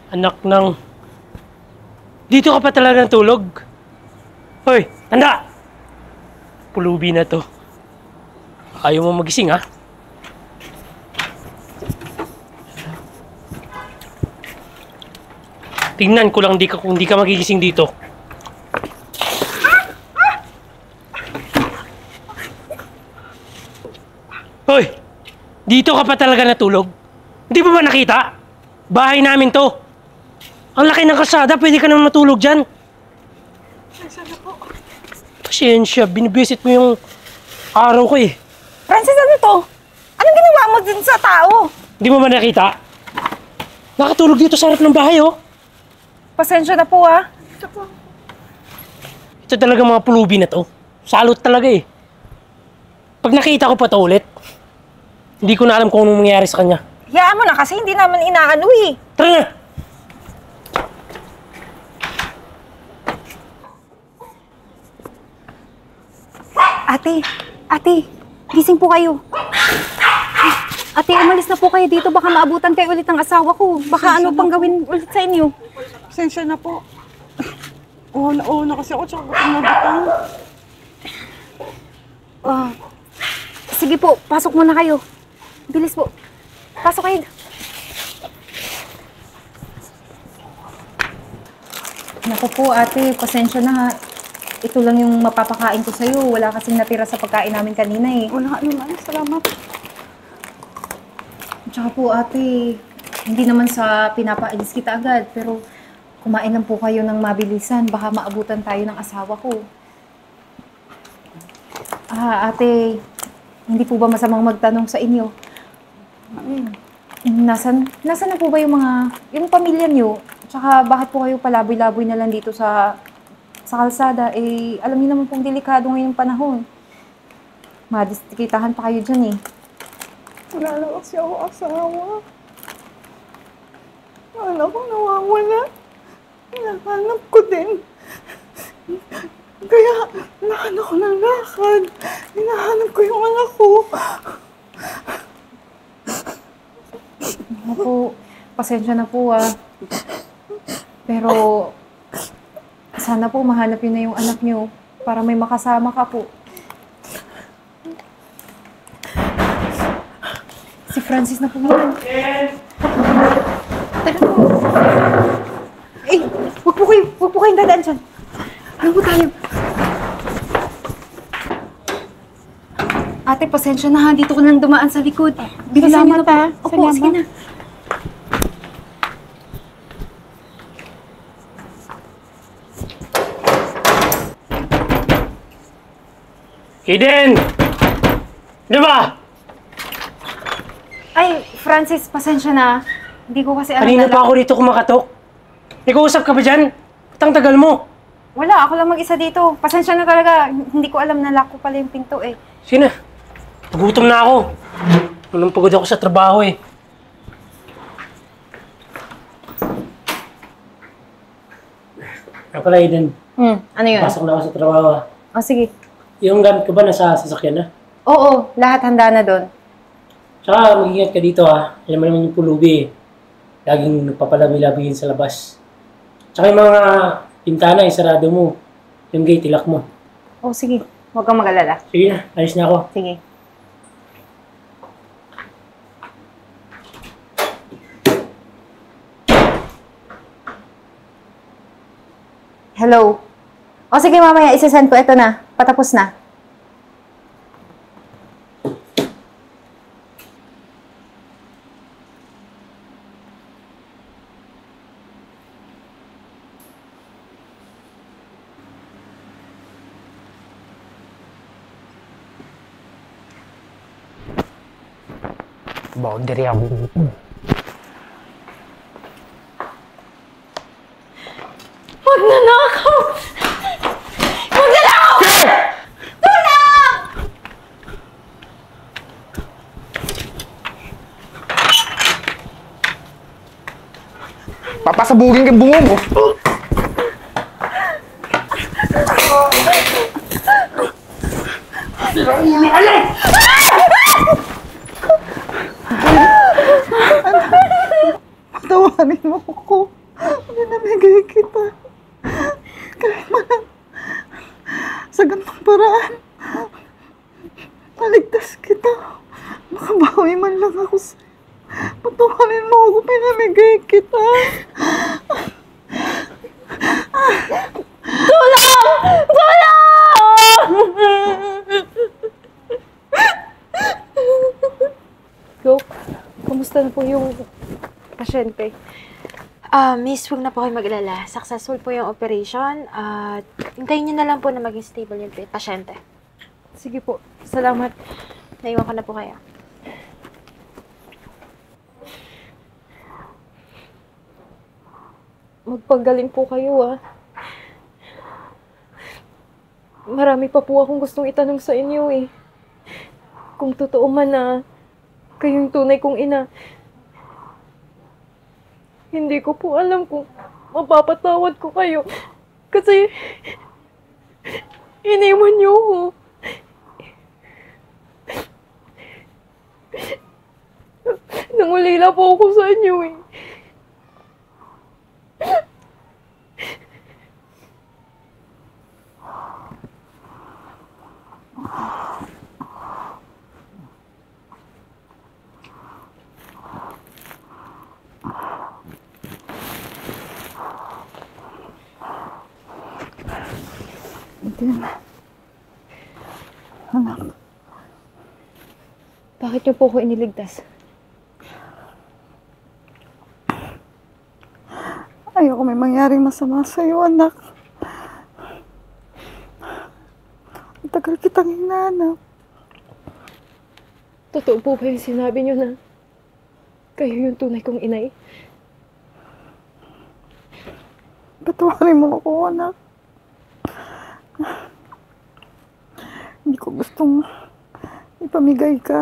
Anak ng... Dito ka pa talaga natulog? Hoy, tanda! Pulubi na to. Ayaw mo magising, ha? Tingnan ko lang kung di ka magigising dito. Hoy! Dito ka pa talaga natulog? Hindi mo ba nakita? Bahay namin to. Ang laki ng kalsada, pwede ka naman matulog dyan. Sana po. Pasensya, binibisit mo yung araw ko eh. Francis, ano to? Anong ginawa mo dun sa tao? Hindi mo ba nakita? Nakatulog dito sa harap ng bahay, oh. Pasensya na po, ha? Ito talaga mga pulubi na to. Salot talaga eh. Pag nakita ko pa to ulit, hindi ko na alam kung anong mangyayari sa kanya. Hayaan mo na kasi hindi naman inaano eh. Tara na! Ate, gising po kayo. Ate, umalis na po kayo dito. Baka maabutan kayo ulit ng asawa ko. Baka ano pang gawin ulit sa inyo. Pasensya na po. Oo na kasi ako tsaka gutom na gutom. Sige po, pasok muna kayo. Bilis po. Pasok kayo. Naku po, ate, pasensya na ha. Ito lang yung mapapakain ko sa'yo. Wala kasing natira sa pagkain namin kanina eh. Wala naman. Salamat. Tsaka po, ate, hindi naman sa pinapaalis kita agad, pero kumain lang po kayo ng mabilisan. Baka maabutan tayo ng asawa ko. Ate, hindi po ba masamang magtanong sa inyo? Nasaan na po ba yung pamilya niyo? Tsaka bakit po kayo palaboy-laboy na lang dito sa kalsada? Eh, alam niyo naman pong delikado ngayong panahon. Madistikitahan pa kayo dyan eh. Wala na kasi ako asawa. Wala ko nawawala. Hinahanap ko din. Kaya lakad ako ng lakad. Hinahanap ko yung anak ko. Ako, pasensya na po ah. Pero, sana po mahanap yun na yung anak niyo para may makasama ka po. Si Francis na po yun. Tara po. Eh, wag po kayong dadaan dyan. Ano po tayo? Ate, pasensya na ha. Dito ko lang dumaan sa likod. Bilisan niyo na po. Opo, sige na. Eden! Di ba? Ay, Francis, pasensya na. Hindi ko kasi alam Kanina pa ako dito kumakatok. Nag-uusap ka ba dyan? Ba't ang tagal mo? Wala, ako lang mag-isa dito. Pasensya na talaga. Hindi ko alam na lock ko pala yung pinto eh. Sige na. Nagutom na ako. Walang pagod ako sa trabaho eh. Kaya pala, Eden. Ano yun? Pasok na ako sa trabaho. Oh, sige. Yung gamit ko ba nasa sasakyan na? Oo, lahat handa na doon. Tsaka mag-ingat ka dito ha. Alam mo naman yung pulubi eh. Laging nagpapalabi-labihin sa labas. Tsaka yung mga pintana, isarado mo. Yung gate, ilak mo. Oh, sige. Huwag kang mag-alala. Sige na, alis na ako. Sige. Hello? O sige mamaya, isasend ko. Ito na. Patapos na. Boundary ako. Magnanakaw! Magnanakaw! Tulong! Papasabugin kang bungo mo. Tawarin mo ako. Pinamigay kita. Kahit man lang sa ganitong paraan. Naligtas kita. Makabawi man lang ako sa... Patawarin mo ako, pinamigay kita. Dok, kamusta na po yung pasyente? Miss, huwag na po kayo mag-alala. Successful po yung operation at hintayin niyo na lang po na maging stable yung pasyente. Sige po, salamat. Naiwan ko na po kayo. Magpagaling po kayo, ah. Marami pa po akong gustong itanong sa inyo, eh. Kung totoo man na kayo yung tunay kong ina, hindi ko po alam kung mapapatawad ko kayo. Kasi, iniwan niyo ako. Nangulila po ako sa inyo, eh. Eden. Anak, Bakit niyo po ako iniligtas? ayoko may mangyaring masama sa'yo, anak. Ang tagal kitang hinahanap. Totoo po ba yung sinabi niyo na kayo yung tunay kong inay? Patawarin mo ako, anak. Hindi ko gustong ipamigay ka.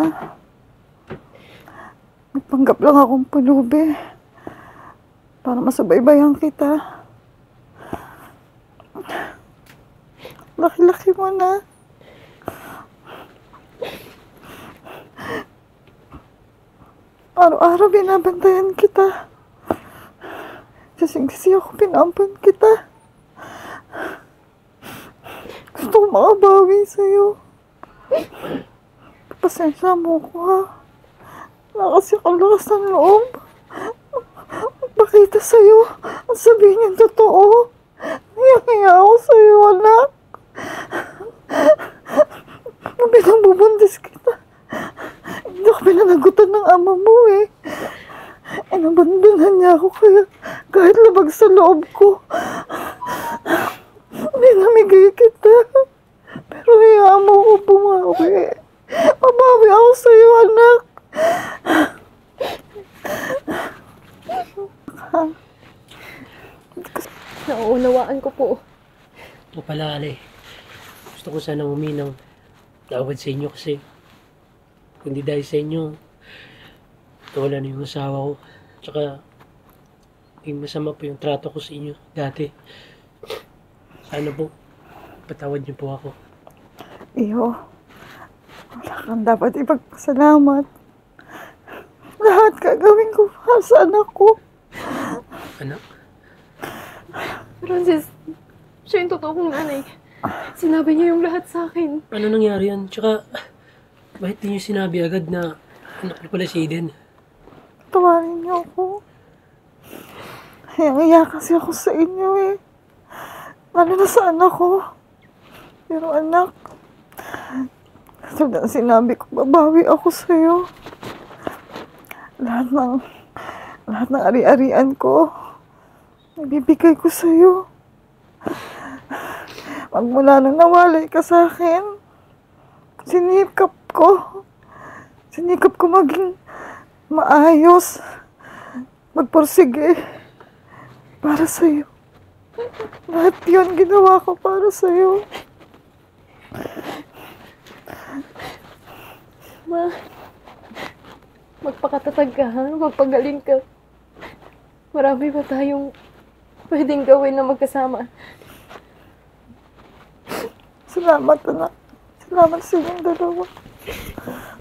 Nagpanggap lang akong pulubi para masubaybayan kita. Laki-laki mo na. Araw-araw binabantayan kita. Kasi ako pinampun kita. Gusto ko makabawi sa'yo. Pasensya mo ko, ha. Wala kasi akong lakas ng loob. Magpakita sa'yo. Ang sabihin yung totoo. Hiya ako sa'yo, anak. Nung pinambubuntis kita, hindi ako pinanagutan ng ama mo, eh. Inabandonan niya ako kaya kahit labag sa loob ko. Pinamigay kita. Pero hayaan mo ako bumawi. Mabawi ako sa'yo, anak. Nauunawaan ko po. Ito pala, Ale. Gusto ko sana humingi ng tawad sa inyo kasi kung di dahil sa inyo, wala na yung asawa ko. Tsaka, yung masama po yung trato ko sa inyo dati. Sana po, patawad niyo po ako. Iyo, wala kang dapat ipagpasalamat. Lahat gagawin ko para sa anak ko. Anak? Francis, siya yung totoo kong nanay. Sinabi niya yung lahat sa akin. Ano nangyari yan? Tsaka, bakit di niyo sinabi agad na anak niyo pala si Eden? Tawarin niyo ako. Hayang-iya kasi ako sa inyo, eh. Lalo na sa anak ko. Pero anak, tulad ng sinabi ko, babawi ako sa'yo. Lahat ng ari-arian ko, ibibigay ko sa'yo. Magmula nung nawalay ka sa akin, sinikap ko maging maayos, magpursige para sa'yo. Lahat yun ginawa ko para sa'yo. Ma, magpakatatag ka, ha? Magpagaling ka. Marami pa tayong pwedeng gawin na magkasama. Salamat, anak. Salamat sa inyong dalawa.